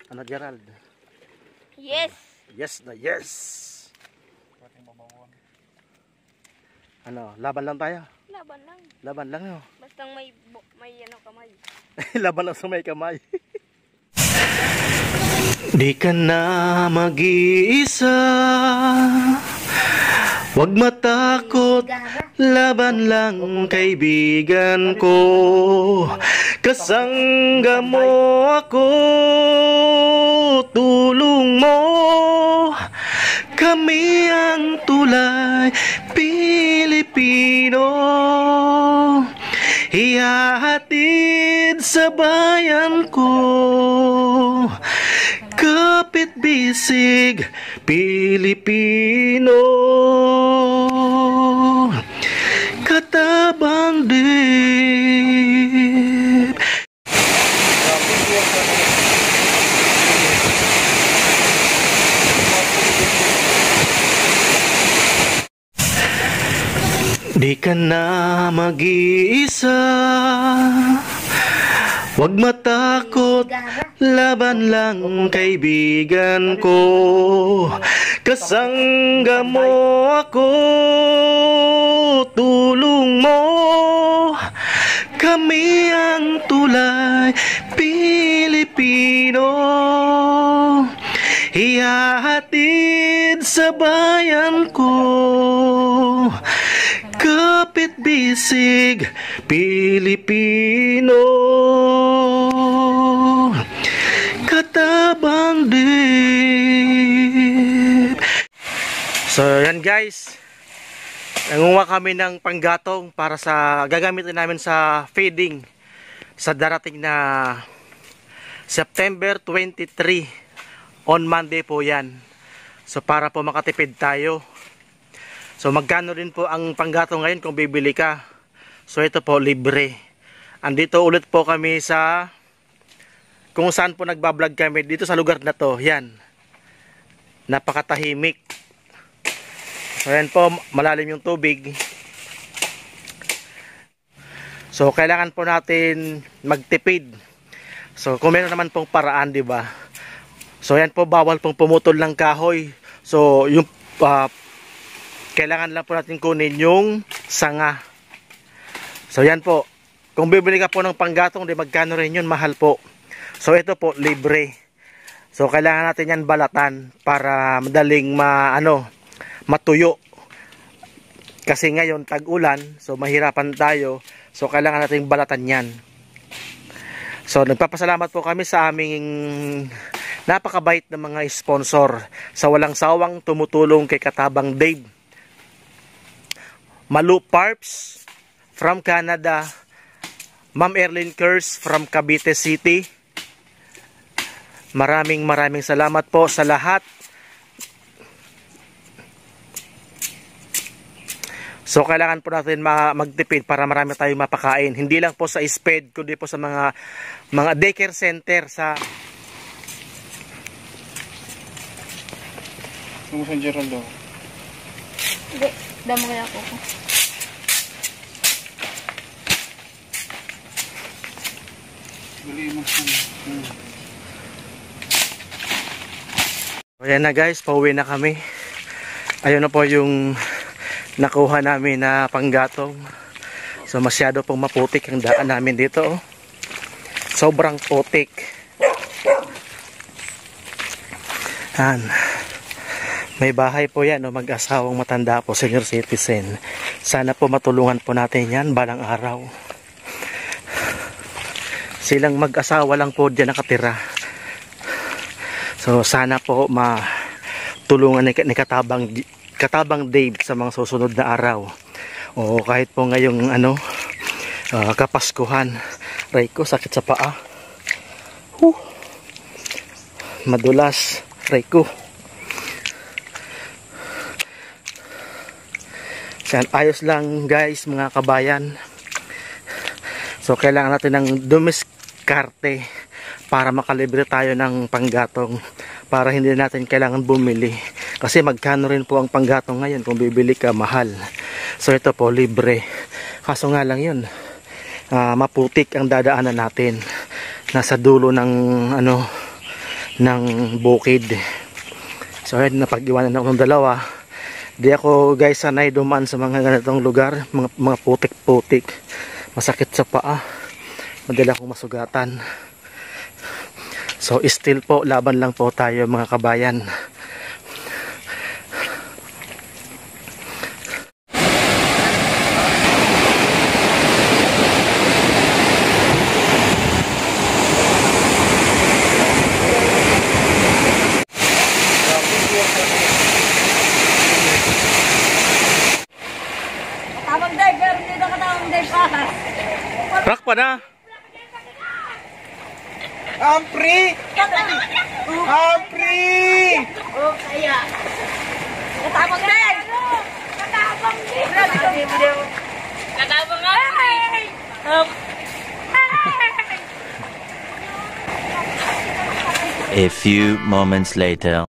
Ano, Gerald? Yes! Yes na yes! Ano, laban lang tayo? Laban lang. Laban lang yun. Basta may ano, kamay. Laban lang sa may kamay. Di ka na mag-iisa, wag matakot, laban lang kaibigan ko. Kasangga mo ako, tulong mo, kami ang tulay Pilipino. Ihahatid sa bayan ko, kapit bisig Pilipino, katabang dib. Di ka na mag-iisa, wag matakot, laban lang kaibigan ko. Kasangga mo ako, tulong mo, kami ang tulay Pilipino. Ihahatid sa bayan ko, kapit bisig Pilipino, katabang dib. So yan guys, nangunguha kami ng panggatong para sa gagamitin namin sa feeding sa darating na September 23 on Monday po yan. So para po makatipid tayo. So magkano rin po ang panggatong ngayon kung bibili ka. So ito po libre. Andito ulit po kami sa kung saan po nagbablog kami, dito sa lugar na to. Yan, napakatahimik. So yan po, malalim yung tubig. So kailangan po natin magtipid. So kung meron naman pong paraan, di ba? So yan po, bawal pong pumutol ng kahoy. So yung kailangan lang po natin kunin yung sanga. So yan po, kung bibili ka po ng panggatong, di magkano rin yun, mahal po. So ito po, libre. So kailangan natin yan balatan para madaling matuyo. Kasi ngayon tag-ulan, so mahirapan tayo. So kailangan natin balatan yan. So nagpapasalamat po kami sa aming napakabait na mga sponsor sa walang sawang tumutulong kay Katabang Dave. Malu Parps from Canada, Ma'am Erlyn Kers from Cavite City. Maraming salamat po sa lahat. So kailangan po natin magtipid para marami tayong mapakain. Hindi lang po sa SPED, kundi po sa mga daycare center sa San Geraldo. Hindi, damo kaya ako. Ayan na guys, pauwi na kami. Ayun na po yung nakuha namin na panggatong. So masyado pong maputik ang daan namin dito. Oh. Sobrang putik. Yan. May bahay po yan, mag-asawang matanda po, senior citizen. Sana po matulungan po natin yan balang araw. Silang mag-asawa lang po dyan nakatira. So sana po matulungan ni Katabang Dave sa mga susunod na araw. O kahit po ngayong Kapaskuhan. Aray ko, sakit sa paa. Madulas. Aray ko. Ayos lang guys, mga kabayan. So kailangan natin ng dumiskarte para makalibre tayo ng panggatong, para hindi natin kailangan bumili, kasi magkano rin po ang panggatong ngayon. Kung bibili ka, mahal. So ito po, libre. Kaso nga lang yun, maputik ang dadaanan natin. Nasa dulo ng ng bukid. So ayun, napag-iwanan ako ng dalawa. Di ako guys sanay dumaan sa mga ganitong lugar, mga putik-putik, masakit sa paa, madala akong masugatan. So still po, laban lang po tayo mga kabayan. Tamang dive, pero hindi na katawang dive pa. Rock pa na! Ampri! Ampri! Oh, kaya. Katabang dive! Katabang dive! Katabang nga! A few moments later.